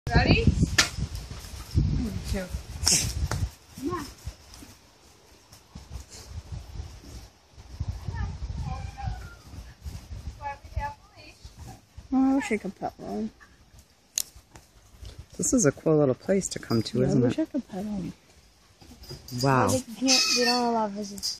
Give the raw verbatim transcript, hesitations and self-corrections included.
Ready? Two. Come on. Oh, I wish I could pet one. This is a cool little place to come to, Yeah, isn't I wish it? I could pet them. Wow. They can't. They don't allow visits.